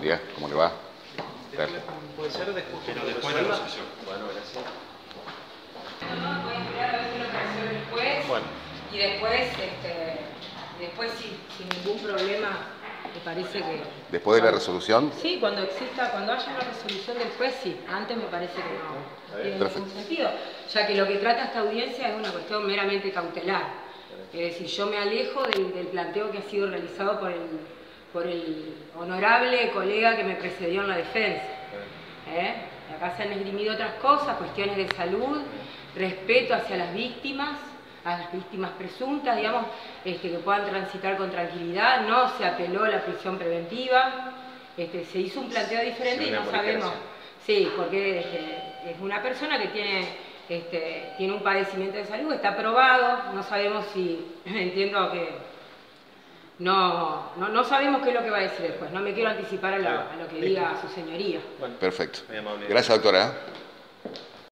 día, ¿cómo le va? Puede ser después, pero después de la resolución. Bueno, gracias. No, voy a esperar a ver qué es lo que hace el juez. Bueno. Y después sin ningún problema, me parece que... ¿Después de la resolución? Sí, cuando haya una resolución del juez, sí. Antes me parece que no tiene ningún sentido, ya que lo que trata esta audiencia es una cuestión meramente cautelar. Es decir, yo me alejo del planteo que ha sido realizado por el honorable colega que me precedió en la defensa. Acá se han esgrimido otras cosas, cuestiones de salud, respeto hacia las víctimas presuntas, digamos, que puedan transitar con tranquilidad. No se apeló a la prisión preventiva, se hizo un planteo diferente y no sabemos. Sí, porque es una persona que tiene un padecimiento de salud, está aprobado, no sabemos si, entiendo que no sabemos qué es lo que va a decir después, no me quiero anticipar a lo que diga su señoría. Perfecto. Muy amable. Gracias, doctora.